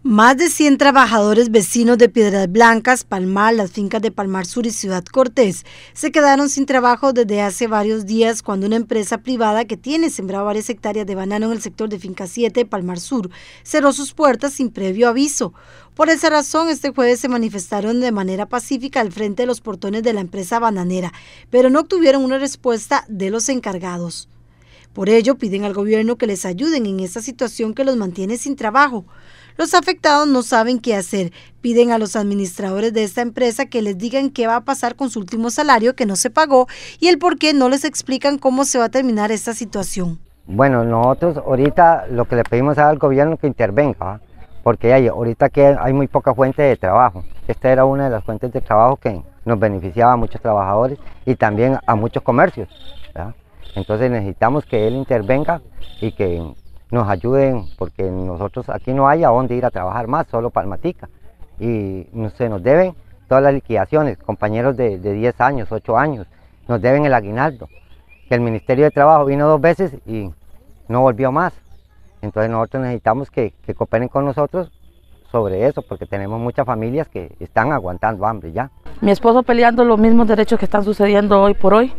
Más de 100 trabajadores vecinos de Piedras Blancas, Palmar, las fincas de Palmar Sur y Ciudad Cortés se quedaron sin trabajo desde hace varios días cuando una empresa privada que tiene sembrado varias hectáreas de banano en el sector de Finca 7 de Palmar Sur cerró sus puertas sin previo aviso. Por esa razón, este jueves se manifestaron de manera pacífica al frente de los portones de la empresa bananera, pero no obtuvieron una respuesta de los encargados. Por ello, piden al gobierno que les ayuden en esta situación que los mantiene sin trabajo. Los afectados no saben qué hacer. Piden a los administradores de esta empresa que les digan qué va a pasar con su último salario que no se pagó y el por qué no les explican cómo se va a terminar esta situación. Bueno, nosotros ahorita lo que le pedimos al gobierno que intervenga, porque ahorita que hay muy poca fuente de trabajo. Esta era una de las fuentes de trabajo que nos beneficiaba a muchos trabajadores y también a muchos comercios, ¿verdad? Entonces necesitamos que él intervenga y que nos ayuden, porque nosotros aquí no hay a dónde ir a trabajar más, solo Palmatica. Y se nos deben todas las liquidaciones, compañeros de 10 años, 8 años, nos deben el aguinaldo. Que el Ministerio de Trabajo vino 2 veces y no volvió más. Entonces nosotros necesitamos que cooperen con nosotros sobre eso, porque tenemos muchas familias que están aguantando hambre ya. Mi esposo peleando los mismos derechos que están sucediendo hoy por hoy.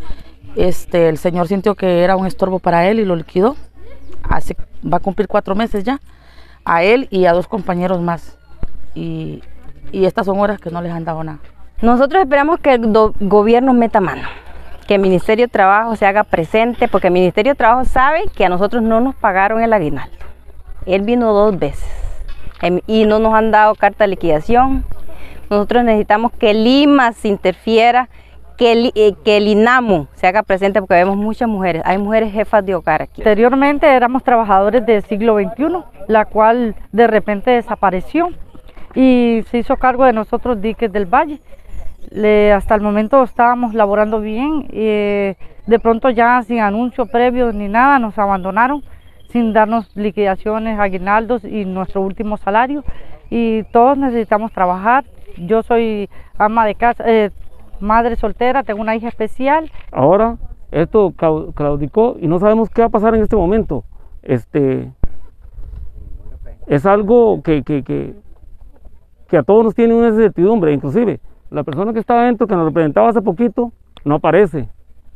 El señor sintió que era un estorbo para él y lo liquidó. Va a cumplir 4 meses ya, a él y a 2 compañeros más. Y estas son horas que no les han dado nada. Nosotros esperamos que el gobierno meta mano, que el Ministerio de Trabajo se haga presente, porque el Ministerio de Trabajo sabe que a nosotros no nos pagaron el aguinaldo. Él vino 2 veces y no nos han dado carta de liquidación. Nosotros necesitima que Lima se interfiera, que el INAMU se haga presente, porque vemos muchas mujeres, hay mujeres jefas de hogar aquí. Anteriormente éramos trabajadores del siglo XXI, la cual de repente desapareció y se hizo cargo de nosotros Diques del Valle. Hasta el momento estábamos laborando bien y de pronto ya sin anuncio previo ni nada nos abandonaron sin darnos liquidaciones, aguinaldos y nuestro último salario, y todos necesitamos trabajar. Yo soy ama de casa, madre soltera, tengo una hija especial. Ahora esto claudicó y no sabemos qué va a pasar en este momento. Es algo que a todos nos tiene una incertidumbre. Inclusive la persona que estaba adentro, que nos representaba hace poquito, no aparece.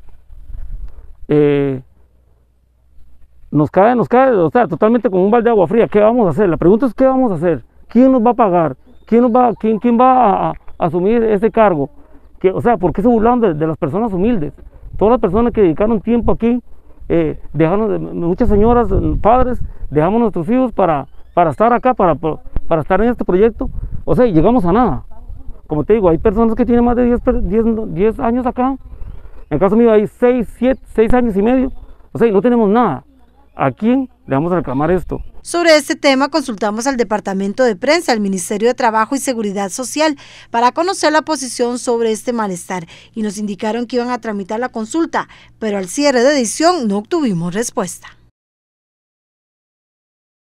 Nos cae, o sea, totalmente como un balde de agua fría. ¿Qué vamos a hacer? La pregunta es: ¿qué vamos a hacer? ¿Quién nos va a pagar? ¿Quién va a asumir ese cargo? O sea, ¿por qué se burlaron de las personas humildes? Todas las personas que dedicaron tiempo aquí, muchas señoras, padres, dejamos nuestros hijos para estar acá, para estar en este proyecto. O sea, y llegamos a nada. Como te digo, hay personas que tienen más de 10 años acá. En el caso mío hay 6 años y medio. O sea, y no tenemos nada. ¿A quién le vamos a reclamar esto? Sobre este tema consultamos al Departamento de Prensa, al Ministerio de Trabajo y Seguridad Social, para conocer la posición sobre este malestar, y nos indicaron que iban a tramitar la consulta, pero al cierre de edición no obtuvimos respuesta.